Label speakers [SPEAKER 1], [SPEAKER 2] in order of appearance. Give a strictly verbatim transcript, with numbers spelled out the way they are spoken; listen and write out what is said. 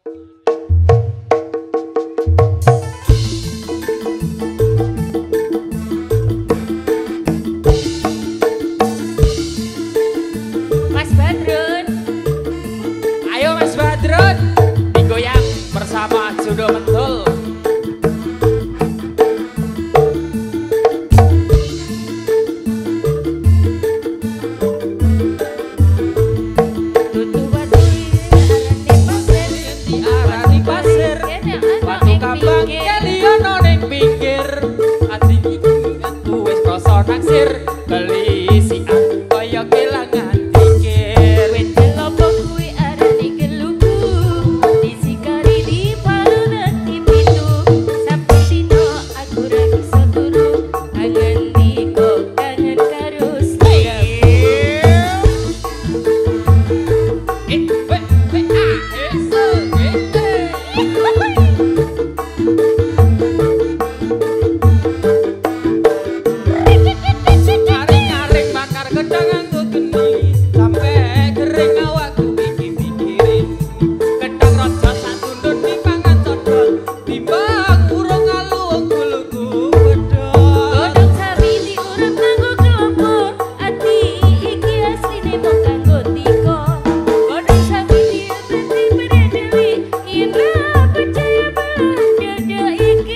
[SPEAKER 1] Mas Badrun,
[SPEAKER 2] Ayo Mas Badrun, digoyang bersama Judo Mentul.
[SPEAKER 1] tutu wati arane pasir,
[SPEAKER 2] Diarani pasir,
[SPEAKER 1] kene ana
[SPEAKER 2] batu
[SPEAKER 1] ing
[SPEAKER 2] kambang
[SPEAKER 1] pinggir.
[SPEAKER 2] keliono ning pinggir. Ati iki aku wis krasa naksir, kelisian kaya kelangan pikir.
[SPEAKER 1] Wit kelopok kuwi arane gelugu, disikari di parunan pitu. Sabtu dino aku ra bisa turu, angen diko kangen karo saya.
[SPEAKER 2] Eh, we, we, ah, eh, so, eh, eh. Aring-aring bakar gedang nganggo geni, sampe kering awakku mikir-mikirin. Gedang raja satundun dipangan codol, timbang urung alu wong guluku bedhol.
[SPEAKER 1] Godhong sapi diurut nganggo klopo, ati iki asline mung kanggo tiko. Godhong sapi diurut diberi dewi, yen ra percaya pada dada iki.